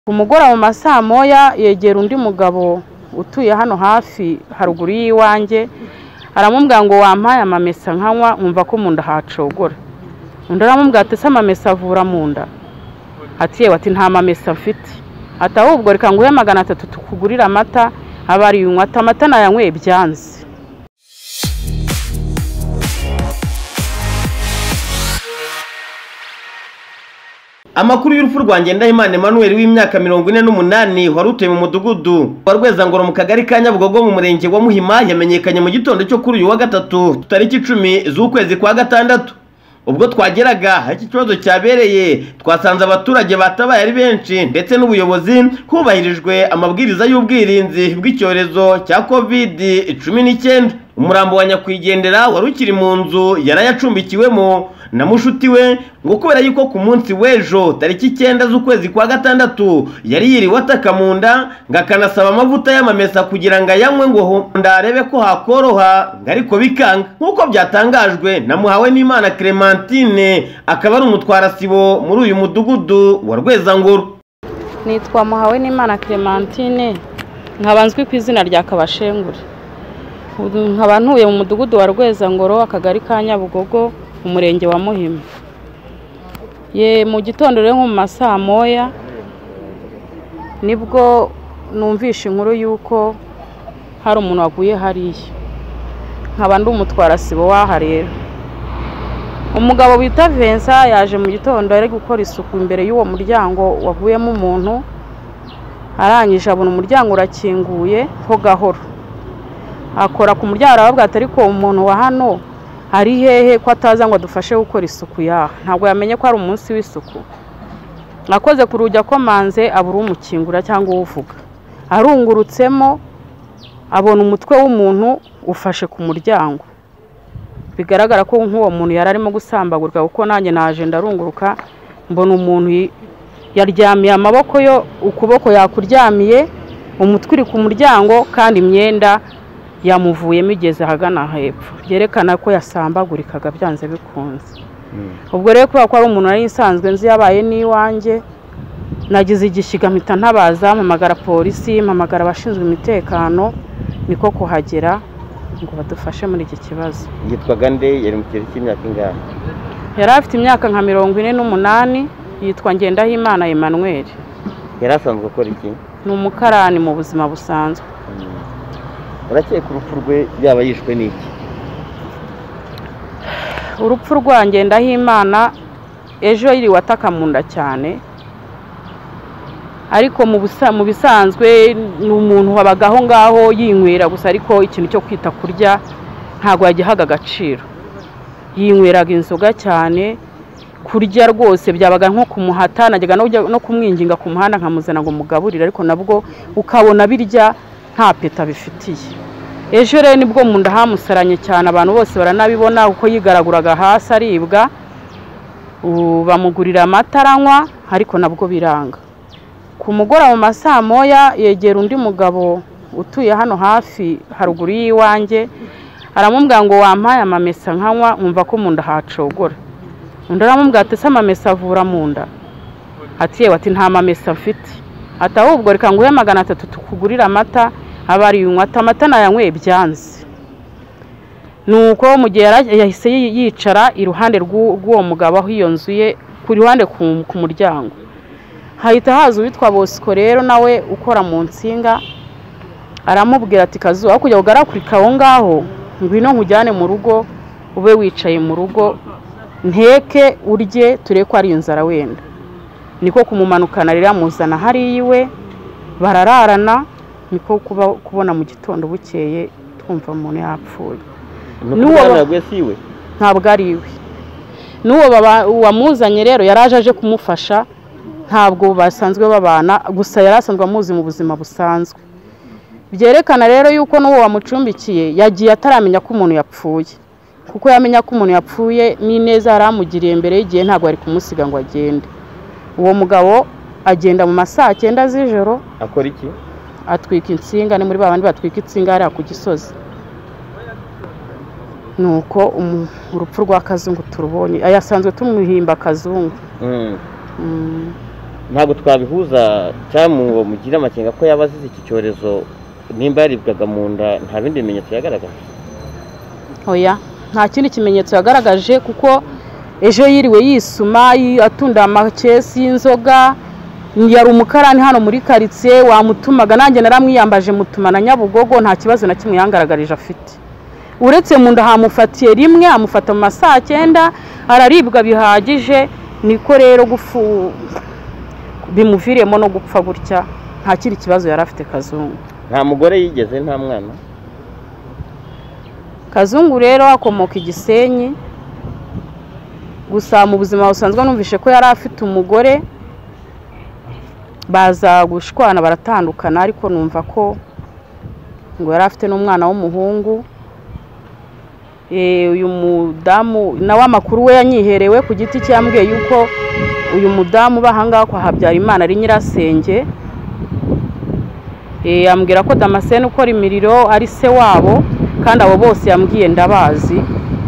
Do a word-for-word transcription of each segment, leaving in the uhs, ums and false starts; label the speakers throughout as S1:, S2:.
S1: Umugora mu masaa moya yegera undi mugabo utuye hano hafi haruguru y'iwanjye aramubwira ngo wampaye amamesa nkanywa nkumva ko munda hacogora. Undi aramubwira ati se amamesa avura munda? Ati yewe ati nta mamesa mfite. Ati ahubwo reka nguhe magana atatu tukugurira amata abari unywa amata nayanyweye byanze.
S2: Amakuru y'urupfu rwa Ngendahimana Emmanuel w'imyaka mirongo ine n'umunani warutuye mu mudugudu wa Rwezangoro mu kagari ka Nyabugogo mu murenge wa Muhima yamenyekanye mu gitondo cyo kuri uyu wa gatatu tariki icumi z'ukwezi kwa gatandatu. Ubwo twageraga iki kibazo cyabereye twasanze abaturage batabaye ari benshi ndetse n'ubuyobozi kubahirijwe amabwiriza y'ubwirinzi bw'icyorezo cya covid cumi n'icyenda. Umurambo wa nyakwigendera warukiri mu nzu yarayacumbikiwemo na mushuti we ngo kubera yuko ku munsi w'ejo tariki icyenda z'ukwezi kwa gatandatu yari yiriwe ataka mu nda ngakanasaba amavuta y'amamesa kugira ngo ayanywe ngo ndarebe ko hakoroha ariko bikanga nk'uko byatangajwe na Muhawenimana Clementine akaba ari umutwara sibo muri uyu mudugudu wa Rwezangoro.
S1: Nitwa Muhawenimana Clementine nkabanzwe ku izina rya Kabashengure. Nkaba ntuye mu mudugudu wa Rwezangoro akagari ka Nyabugogo umurenge wa Muhima. Ye mu gitondo rero mu masaa moya nibwo numvisha inkuru yuko hari umuntu waguye hariya. Nkaba ndi umutwara sibo waha rero. Umugabo bita Vincent yaje mu gitondo ari gukora isuku imbere y'uwo muryango waguyemo umuntu. Arangije abona umuryango urakinguye ho gahoro. Akora ku muryango arababwira ati ariko umuntu wa hano ari hehe ko ataza ngo adufashe gukora isuku yaha? Ntabwo yamenye ko ari umunsi w'isuku. Nakoze ku rujya ko manze abura umukingura cyangwa uvuga. Arungurutsemo abona umutwe w'umuntu ufashe ku muryango. Bigaragara ko nk'uwo muntu yararimo gusambagurika kuko nanjye naje ndarunguruka mbona umuntu yaryamiye amaboko yo ukuboko yakuryamiye umutwe uri ku muryango kandi imyenda yamuvuyemo igeze hagana hepfo yerekana ko yasambagurikaga byanze bikunze. Ubwo rero kuba ko ari umuntu ari isanzwe nzi yabaye n'iwanjye nagize igishiga mpita ntabaza mpamagara polisi mpamagara abashinzwe imitekano niko kuhagera ngo badufashe muri iki kibazo.
S2: Yitwaga nde? Yari mu kigero cy'imyaka ingahe?
S1: Yari afite imyaka nka mirongo ine n'umunani. Yitwa Ngendahimana Emmanuel.
S2: Yari asanzwe akora iki?
S1: Ni umukarani mu buzima busanzwe.
S2: Urakeka urupfu rwe yaba yishwe n'iki?
S1: Urupfu rwa Ngendahimana ejo yiriwe ataka mu nda cyane, ariko mu busa mu bisanzwe ni umuntu wabagaho ngaho yinywera gusa, ariko ikintu cyo kwita kurya ntago yagihaga agaciro. Yinyweraga inzoga cyane, kurya rwose byabaga nko kumuhata, najyaga no kumwinginga ku muhanda nkamuzana ngo mugaburire, ariko nabwo ukabona birya nta peta bifitiye. Ejo rero nibwo mu nda hamusaranye cyane, abantu bose baranabibona uko yigaraguraga hasi aribwa. Bamugurira amata aranywa ariko nabwo biranga. Ku mugora mu masaa moya yegera undi mugabo utuye hano hafi haruguru y'iwanjye aramubwira ngo wampaye amamesa nkanywa nkumva ko munda hacogora. Undi aramubwira ati se amamesa avura munda? Ati yewe ati nta mamesa mfite. Ati ahubwo reka nguhe magana atatu tukugurira amata abari unywa amata nayanyweye byanze. Nuko mu gihe yahise yicara iruhande rw'uwo mugabo aho iyo nzu ye ku ruhande ku muryango, hahita haza uwitwa Bosco rero nawe ukora mu nsinga aramubwira ati kazuba kujya ugarakurika aho ngaho ngwino nkujyane mu rugo ube wicaye mu rugo nteke urye ture ko ari inzara wenda. Niko kumumanukana rero amuzana hari iwe barararana, niko kubona mu gitondo bukeye twumva umuntu yapfuye.
S2: Nuwo yaguye siwe?
S1: Ntabwo ari iwe. Nuwo wamuzanye rero yaraje aje kumufasha, ntabwo basanzwe babana, gusa yarasanzwe amuzi mu buzima busanzwe. Byerekana rero yuko nuwo wamucumbikiye yagiye ataramenya ko umuntu yapfuye, kuko yamenya ko umuntu yapfuye ni neza yaramugiriye mbere y'igihe, ntabwo ari kumusiga ngo agende. Uwo mugabo agenda mu masaa cyenda z'ijoro.
S2: Akora iki?
S1: Atwika insinga, ni muri babandi batwika insinga ari ku Gisozi. Nuko urupfu rwa Kazungu turubonye, ayasanzwe tumuhimba Kazungu.
S2: Mm. Mm. ntabwo twabihuza cyangwa mugira amakenga ko yabazize iki cyorezo nimba yaribwaga mu nda nta bindi bimenyetso yagaragaje?
S1: Oya, nta kindi kimenyetso yagaragaje kuko ejo yiriwe yisuma atunda amakesi y'inzoga. Yari umukarani hano muri quartier wamutumaga, nanjye naramwiyambaje mutuma na Nyabugogo, nta kibazo na kimwe yangaragarije afite. Uretse mu nda hamufatiye rimwe, amufata mu masaha cyenda, araribwa bihagije, niko rero gufu bimuviriyemo no gupfa gutya. Nta kiri kibazo yari afite Kazungu.
S2: Nta mugore yigeze, nta mwana?
S1: Kazungu rero akomoka Igisenyi, gusa mu buzima busanzwe numvishe ko yari afite umugore, baza gushwana baratandukana, ariko numva ko ngo yari afite n'umwana w'umuhungu. Eh uyu mudamu nawe amakuru we yanyiherewe ku giti cye, yambwiye yuko uyu mudamu bahanga kwa Habyarimana ari nyirasenge. Eh yambwira ko Damascene ukora imiriro ari se wabo, kandi abo bose yambwiye ndabazi.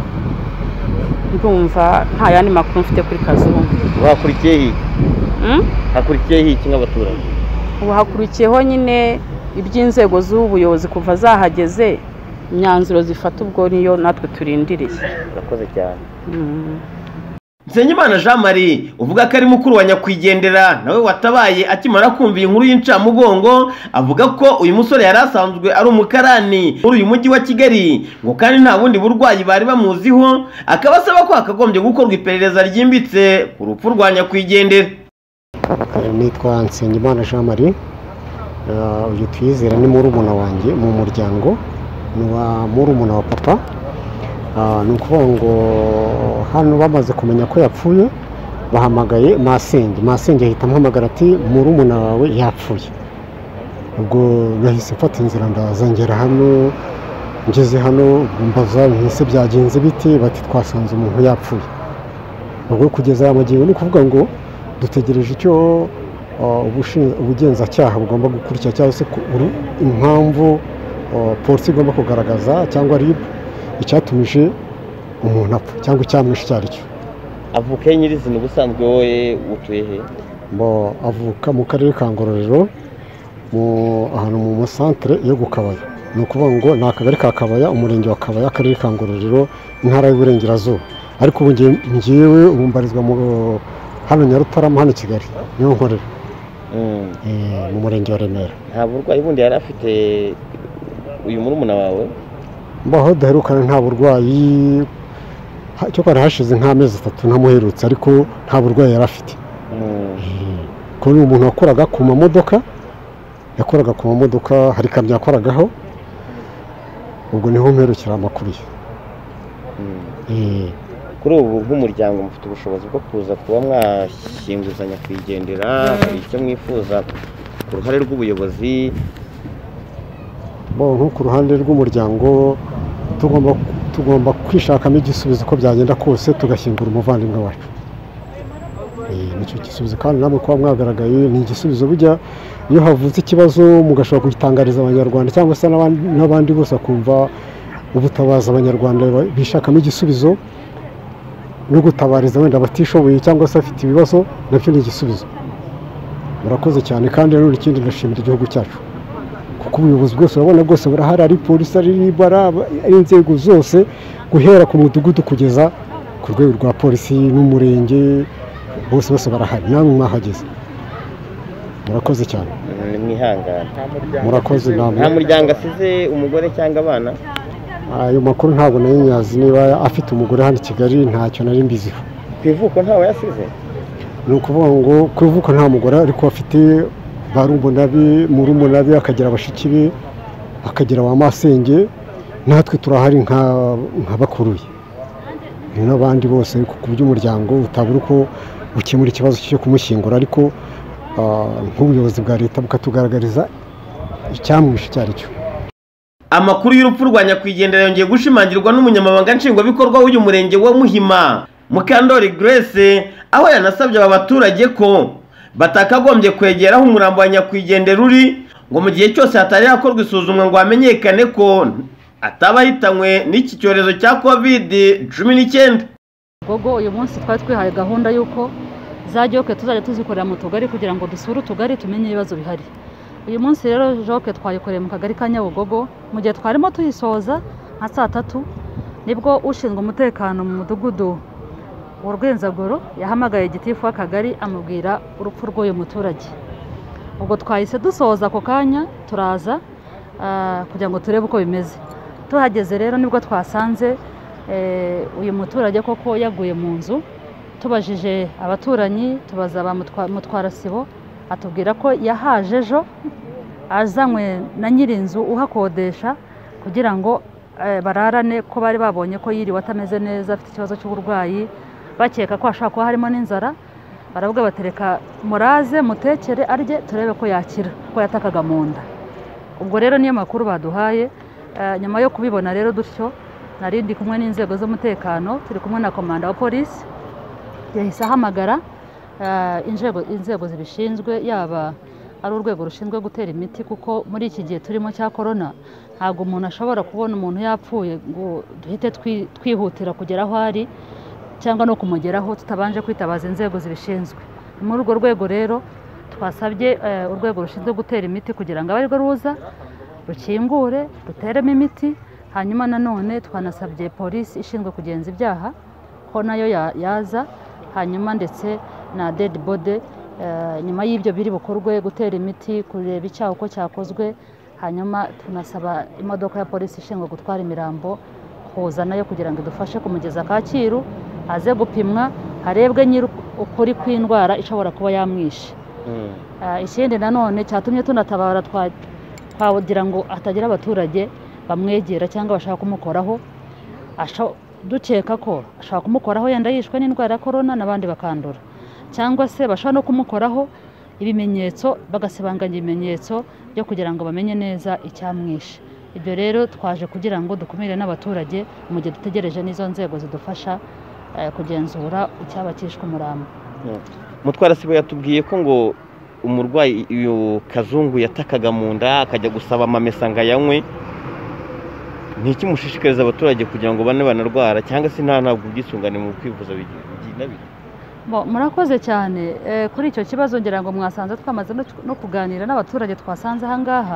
S1: Ndumva nta yandi makuru mfite kuri Kazungu.
S2: Wakurikiye hi?
S1: Hmm?
S2: Hakurikiye hi kinga abaturage?
S1: Ubu hakurikiyeho nyine iby'inzego z'ubuyobozi kuva zahageze, imyanzuro zifata ubwo niyo natwe turindiriye.
S2: Urakoze cyane. Mm. Nsengimana Jean Marie uvuga ko ari mukuru wa nyakwigendera, nawe watabaye akimara kumva inkuru y'incamugongo, avuga ko uyu musore yari asanzwe ari umukarani muri uyu mujyi wa Kigali, ngo kandi nta bundi burwayi bari bamuziho, akabasaba ko hakagombye gukorwa iperereza ryimbitse ku rupfu rwa nyakwigendera.
S3: Nitwa Nsengimana Jean Marie, uyu twizera ni murumuna wanjye mu muryango, ni wa murumuna wa papa. Ni ukuvuga ngo hano bamaze kumenya ko yapfuye, bahamagaye Masenge. Masenge ahita amuhamagara ati murumuna wawe yapfuye. Ubwo nahise mfata inzira ndaza ngera hano, ngeze hano mbaza ntise byagenze bite, bati twasanze umuntu yapfuye. Ubwo kugeza amagingo ni kuvuga ngo dutegereje icyo ubugenzacyaha bugomba gukurikira, cyangwa se impamvu polisi igomba kugaragaza cyangwa R I B icyatumije umuntu apfa cyangwa icyamwishe icyo ari cyo.
S2: Avuka he nyirizina ubusanzwe wowe utuye he?
S3: Bo avuka mu karere ka Ngororero, mu ahantu mu centre yo gukabaya. Ni ukuvuga ngo ni akagari ka Kabaya, umurenge wa Kabaya, akarere ka Ngororero, intara y'Uburengerazuba. Ariko ubu ngiyewe umbarizwa mu hano Nyarutarama, hano Kigali niho nkorera. Mm. Mu murenge wa Remera.
S2: Nta burwayi bundi yari afite uyu murumuna wawe?
S3: Mbaho daherukana nta burwayi, cyo kwari hashize nk'amezi atatu ntamuherutse, ariko nta burwayi yari afite. Ko ni umuntu wakoraga ku mamodoka, yakoraga ku mamodoka, hari kamya yakoragaho. Ubwo niho mperukira amakuru ye.
S2: Kuri ubu nk'umuryango mufite ubushobozi bwo kuza kuba mwashyinguzanya kwigendera, hari icyo mwifuza ku ruhare rw'ubuyobozi?
S3: Bo nko ku ruhande rw'umuryango tugomba tugomba kwishakamo igisubizo ko byagenda kose, tugashyingura umuvandimwe wacu. Eh nicyo gisubizo, kandi namwe kwa mwagaragaye ni igisubizo. Bujya iyo havutse ikibazo mugashobora kugitangariza abanyarwanda cyangwa se n'abandi bose akumva ubutabaza abanyarwanda bishakamo igisubizo no gutabariza wenda batishoboye cyangwa se afite ibibazo, nacyo ni igisubizo. Murakoze cyane, kandi rero ikindi ndashimira igihugu cyacu kuko ubuyobozi bwose urabona bwose burahari, ari polisi, ari bara, ari inzego zose, guhera ku mudugudu kugeza ku rwego rwa polisi n'umurenge, bose bose barahari, namwe mwahageze. Murakoze cyane.
S2: Mwihangana.
S3: Murakoze namwe.
S2: Nta muryango asize umugore cyangwa abana?
S3: Ayo makuru ntabwo nayinyazi, niba afite umugore hano Kigali ntacyo nari mbiziho.
S2: Kwivuko ntawe yasize?
S3: Ni ukuvuga ngo kwivuko nta mugore, ariko afite barumuna be, murumuna be, akagira abashiki be, akagira wa Masenge, natwe turahari nka nk'abakuruye n'abandi bose, ku by'umuryango utabura uko ukemura ikibazo cyo kumushyingura, ariko nk'ubuyobozi bwa leta bukatugaragariza icyamwishe icyo ari cyo.
S2: Amakuru y'urupfu rwa nyakwigendera yongeye gushimangirwa n'umunyamabanga nshingwabikorwa w'uyu murenge wa Muhima, Mukandori Grace, aho yanasabye aba baturage ko batakagombye kwegera aho umurambo wa nyakwigendera uri, ngo mu gihe cyose hatari hakorwa isuzumwa ngo hamenyekane ko atabahitanywe n'iki cyorezo cya covid cumi n'icyenda.
S4: Gogo uyu munsi twari twihaye gahunda y'uko za joke tuzajya tuzikorera mu tugari kugira ngo dusure utugari tumenye ibibazo bihari. Uyu munsi rero joke twayikoreye mu kagari ka Nyabugogo, mu gihe twarimo tuyisoza nka saa tatu nibwo ushinzwe umutekano mu mudugudu wa Rwenzagoro yahamagaye gitifu w'akagari amubwira urupfu rw'uyu muturage. Ubwo twahise dusoza ako kanya turaza kugira ngo turebe uko bimeze. Tuhageze rero nibwo twasanze uyu muturage koko yaguye mu nzu. Tubajije abaturanyi, tubaza ba mutwara sibo, atubwira ko yahaje ejo azanywe na nyirinzu uhakodesha kugira ngo bararane, ko bari babonye ko yiriwe atameze neza, afite ikibazo cy'uburwayi, bakeka ko ashaka kuba harimo n'inzara. Baravuga batereka muraze mutekere arye turebe ko yakira, ko yatakaga mu nda. Ubwo rero niyo makuru baduhaye. Nyuma yo kubibona rero dutyo, narindi kumwe n'inzego z'umutekano, turi kumwe na komanda wa polisi, yahise ahamagara inzego inzego zibishinzwe, yaba ari urwego rushinzwe gutera imiti, kuko muri iki gihe turimo cya corona ntabwo umuntu ashobora kubona umuntu yapfuye ngo duhite twihutira kugera aho ari cyangwa no kumugeraho tutabanje kwitabaza inzego zibishinzwe. Muri urwo rwego rero twasabye urwego rushinzwe gutera imiti kugira ngo abarirwo ruza rukingure ruteremo imiti. Hanyuma nanone twanasabye polisi ishinzwe kugenza ibyaha ko nayo yaza, hanyuma ndetse na dead body. Nyuma y'ibyo biri bukorwe gutera imiti, kureba icyaha uko cyakozwe, hanyuma tunasaba imodoka ya polisi ishinzwe gutwara imirambo kuza nayo kugira ngo idufashe kumugeza Kacyiru, aze gupimwa harebwe nyiri ukuri kw'indwara ishobora kuba yamwishe. Ikindi nanone cyatumye tunatabara twagira ngo hatagira abaturage bamwegera cyangwa bashaka kumukoraho, dukeka ko ashaka kumukoraho yenda yishwe n'indwara ya corona n'abandi bakandura, cyangwa se bashaka no kumukoraho ibimenyetso, bagasibanganya ibimenyetso byo kugira ngo bamenye neza icyamwishe. Ibyo rero twaje kugira ngo dukumire n'abaturage mu gihe dutegereje n'izo nzego zidufasha kugenzura icyaba cyishwe umurambo.
S2: Mutwara sibo yatubwiye ko ngo umurwayi uyu Kazungu yatakaga mu nda akajya gusaba amamesa ngo ayanywe. Niki mushishikariza abaturage kugira ngo bane banarwara cyangwa se nta ntabwo ubwisungane mu kwivuza biginabira?
S4: Bo murakoze cyane kuri icyo kibazo, ngira ngo mwasanze twamaze no kuganira n'abaturage twasanze aha ngaha.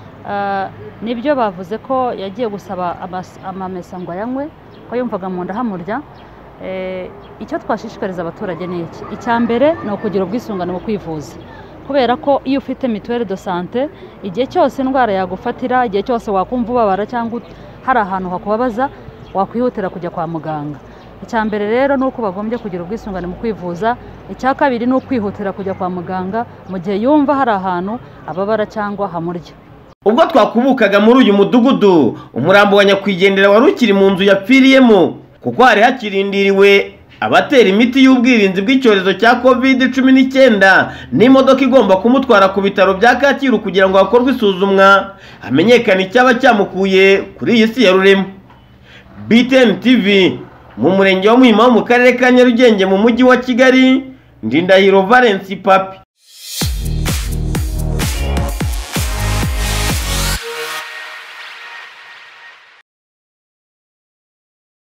S4: Nibyo bavuze ko yagiye gusaba amamesa ngo ayanywe, ko yumvaga mu nda hamurya. Icyo twashishikariza abaturage ni iki: icya mbere ni ukugira ubwisungane mu kwivuza, kubera ko iyo ufite mituweli de sante, igihe cyose indwara yagufatira, igihe cyose wakumva ubabara cyangwa hari ahantu hakubabaza, wakwihutira kujya kwa muganga. Icya mbere rero ni uko bagombye kugira ubwisungane mu kwivuza. Icya kabiri ni ukwihutira kujya kwa muganga mu gihe yumva hari ahantu ababara cyangwa hamurya.
S2: Ubwo twakubukaga muri uyu mudugudu, umurambo wa nyakwigendera wari ukiri mu nzu yapfiriyemo, kuko hari hakirindiriwe abatera imiti y'ubwirinzi bw'icyorezo cya covid cumi n'icyenda n'imodoka igomba kumutwara ku bitaro bya Kacyiru kugira ngo hakorwe isuzumwa hamenyekane icyaba cyamukuye kuri iyi si ya rurema. B T N T V mu murenge wa Muhima mu karere ka Nyarugenge mu mujyi wa Kigali, Ndindahiro Valence Papi.